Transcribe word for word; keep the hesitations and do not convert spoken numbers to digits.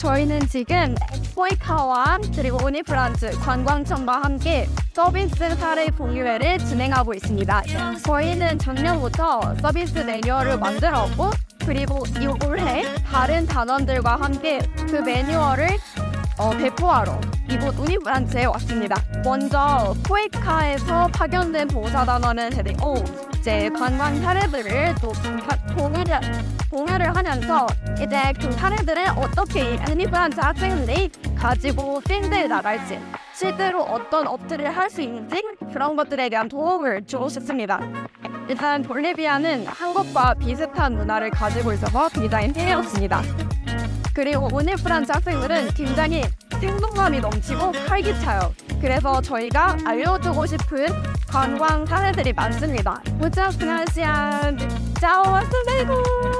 저희는 지금 포이카와 그리고 오니프란츠 관광청과 함께 서비스 사례 공유회를 진행하고 있습니다. 저희는 작년부터 서비스 매뉴얼을 만들었고 그리고 이 올해 다른 단원들과 함께 그 매뉴얼을 어, 배포하러 이곳 오니프란츠에 왔습니다. 먼저 포이카에서 파견된 봉사단원은 데리고 이제 관광 사례들을 또 공유를, 공유를 하면서 이제 그 사례들을 어떻게 오니프란츠 학생들이 가지고 필드에 나갈지 실제로 어떤 업들을 할 수 있는지 그런 것들에 대한 도움을 주고 싶습니다. 일단 볼리비아는 한국과 비슷한 문화를 가지고 있어서 굉장히 흥미롭습니다. 그리고 오니프란츠 학생들은 굉장히 생동감이 넘치고 활기차요. 그래서 저희가 알려주고 싶은 관광 사례들이 많습니다. Muchas gracias. Chao, hasta luego.